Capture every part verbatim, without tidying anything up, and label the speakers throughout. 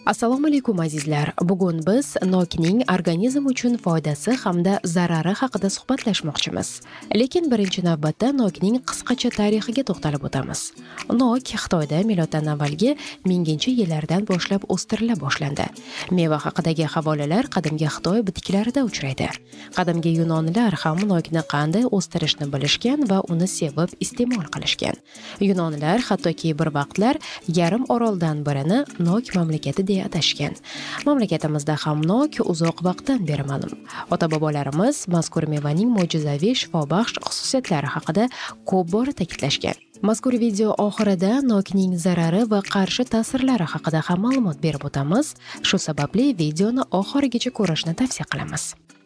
Speaker 1: Assalomu alaykum azizlar. Bugun biz nokning organizm uchun foydasi hamda zarari haqida suhbatlashmoqchimiz. Lekin birinchi navbatda nokning qisqacha tarixiga to'xtalib o'tamiz. Nok Xitoyda miloddan avvalgi minginchi yillardan boshlab o'stirila boshlandi. Meva haqidagi havolalar qadimgi Xitoy bitiklarida uchraydi. Qadimgi Yunonlar ham nokni qanday o'stirishni bilishgan va uni sevib iste'mol qilishgan. Yunonlar hattoki bir vaqtlar yarim oroldan birini nok mamlakati deya atashgan. Mamlakatimizda ham nok uzoq vaqtdan beri ma'lum. Ota-bobolarimiz mazkur mevaning mo'jizaviy shifobaxsh xususiyatlari haqida ko'p bora ta'kidlashgan. Mazkur video oxirida nokning zarari va qarshi ta'sirlari haqida ham ma'lumot berib o'tamiz. Shu sababli videoni oxirigacha ko'rishni tavsiya qilamiz.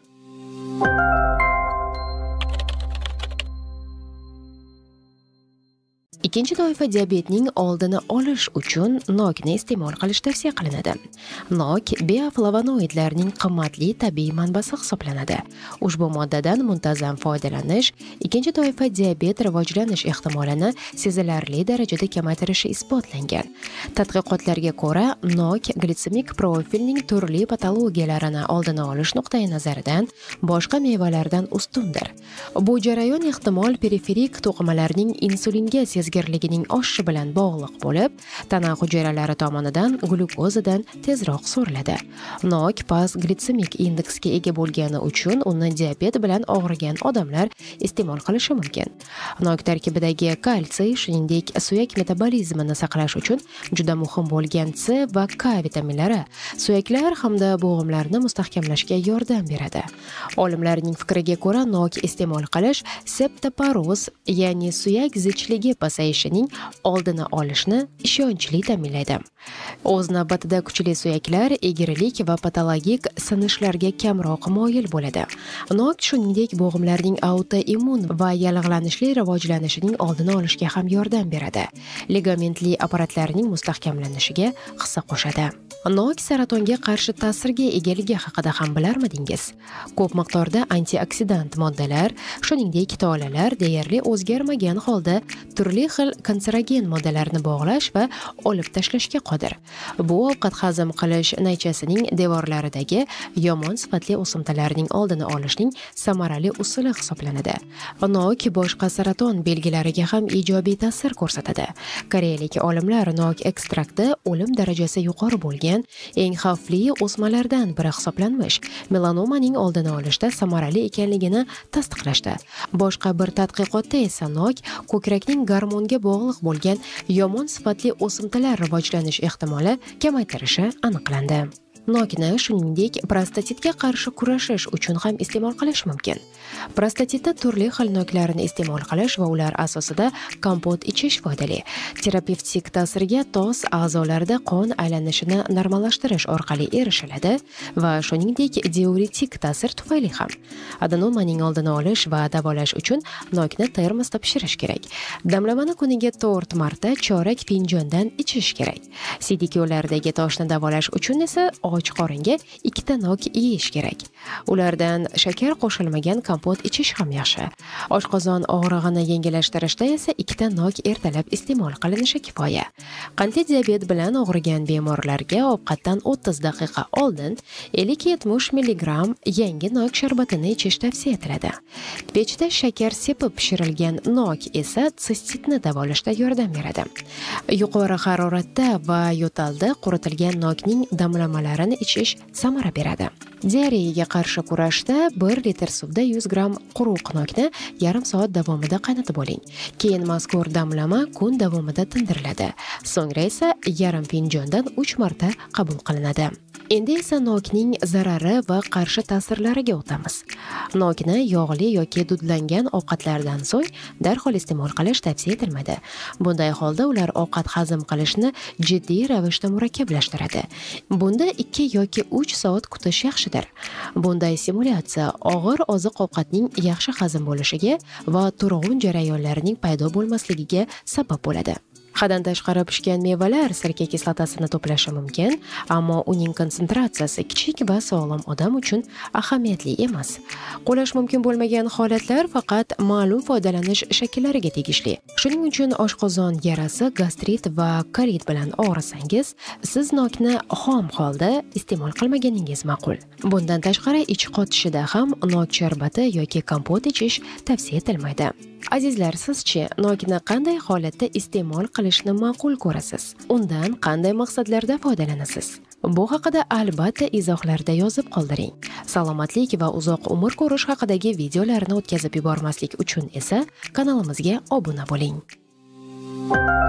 Speaker 1: Ikkinchi toifa diabetning oldini olish uchun nokni iste'mol qilish tavsiya qilinadi. Nok bioflavonoidlarning qimmatli tabiiy manbasi hisoblanadi. Ushbu moddadan muntazam foydalanish ikkinchi toifa diabet rivojlanish ehtimolini sezilarli darajada kamaytirishi isbotlangan. Tadqiqotlarga ko'ra, nok gliksemik profilning turli patologiyalarini oldini olish nuqtai nazaridan boshqa mevalardan ustundir. Bu jarayon ehtimol periferik to'qimalarning insulinga sezgirligining oshishi bilan bog'liq bo'lib, tana hujayralari tomonidan glyukozadan tezroq so'riladi. Nok past gliksemik indeksga ega bo'lgani uchun uni diabet bilan og'rigan odamlar iste'mol qilishi mumkin. Nok tarkibidagi kalsiy, shuningdek, suyak metabolizmini saqlash uchun juda muhim bo'lgan C va K vitaminlari suyaklar hamda bo'g'imlarni mustahkamlashga yordam beradi. Olimlarning fikriga ko'ra, nok iste'mol qilish septoparoz, ya'ni suyak zichligi pasayishining oldini olishni ishonchli ta'minlaydi. O'z navbatida kuchli suyaklar egrilik va patologik sinishlarga kamroq moyil bo'ladi. Nok shuningdek bo'g'imlarning autoimmun va yallig'lanishli rivojlanishining oldini olishga ham yordam beradi. Ligamentli apparatlarning mustahkamlanishiga hissa qo'shadi. Nok saratonga qarshi ta'sirga egaligi haqida ham bilarmidingiz? Ko'p miqdorda antioksidant moddalar, shuningdek tolalar deyarli o'zgarmagan holda turli xil kanserogen moddalarni bog'lash va olib tashlashga qodir. Bu ovqat hazm qilish naychasining devorlaridagi yomon sifatli o'simtalarning oldini olishning samarali usuli hisoblanadi. Nok boshqa saraton belgilariga ham ijobiy ta'sir ko'rsatadi. Koreyalik olimlar nok ekstrakti o'lim darajasi yuqori bo'lgan eng xavfli o'smalardan biri hisoblanmish melanomaning oldini olishda samarali ekanligini tasdiqlashdi. Boshqa bir tadqiqotda esa nok ko'krakning gormonga bog'liq bo'lgan yomon sifatli o'simtalar rivojlanish ehtimoli kamaytirishi aniqlandi. Nokni shuningdek prostatitga qarshi kurashish uchun ham iste'mol qilish mumkin. Prostatitda turli xil noklarni iste'mol qilish va ular asosida kompot ichish foydali. Terapevtik ta'sirga tos a'zolarda qon aylanishini normallashtirish orqali erishiladi va shuningdek diuretik ta'sir tufayli ham. Adenomaning oldini olish va davolash uchun nokni termosda pishirish kerak. Damlamani kuniga to'rt marta chorak finjondan ichish kerak. Siydik yo'llardagi toshni davolash uchun esa och qoringa ikkita nok yeyish kerak. Ulardan shakar qo'shilmagan kompot ichish ham yaxshi. Oshqozon og'rig'ini yengillashtirishda esa ikkita nok ertalab iste'mol qilinishi kifoya. Qandli diabet bilan og'rigan bemorlarga ovqatdan o'ttiz daqiqa oldin ellik yetmish milligram yangi nok sharbatini ichish tavsiya etiladi. Pechda shakar sepib pishirilgan nok esa sistitni davolashda yordam beradi. Yuqori haroratda va yo'talda quritilgan nokning damlamalari ichish samara beradi. Diareyaga qarshi kurashda bir litr suvda yuz gramm quruq nokni yarim soat davomida qaynatib oling. Keyin mazkur damlama kun davomida tindiriladi. So'ngra esa yarim finjondan uch marta qabul qilinadi. Endi esa nokning zarari va qarshi ta'sirlariga o'tamiz. Nokni yog'li yoki dudlangan ovqatlardan so'ng darhol iste'mol qilish tavsiya etilmaydi. Bunday holda ular ovqat hazm qilishni jiddiy ravishda murakkablashtiradi. Bunda ikki yoki uch soat kutish yaxshidir. Bunday simulyatsiya og'ir oziq-ovqatning yaxshi hazm bo'lishiga va turg'un jarayonlarining paydo bo'lmasligiga sabab bo'ladi. Haddan tashqari pishgan mevalar sirka kislotasini to'plashi mumkin, ammo uning konsentratsiyasi kichik va sog'lom odam uchun ahamiyatli emas. Qo'llash mumkin bo'lmagan holatlar faqat ma'lum foydalanish shakllariga tegishli. Shuning uchun oshqozon yarasi, gastrit va kolit bilan og'risangiz, siz nokni xom holda iste'mol qilmaganingiz ma'qul. Bundan tashqari ich qotishida ham nok sharbati yoki kompot ichish tavsiya etilmaydi. Azizlar, sizchi nokni qanday holatda iste'mol qilishni ma'qul ko'rasiz? Undan qanday maqsadlarda foydalanasiz? Bu haqida albatta izohlarda yozib qoldiring. Salomatlik va uzoq umr ko'rish haqidagi videolarni o'tkazib yubormaslik uchun esa kanalimizga obuna bo'ling.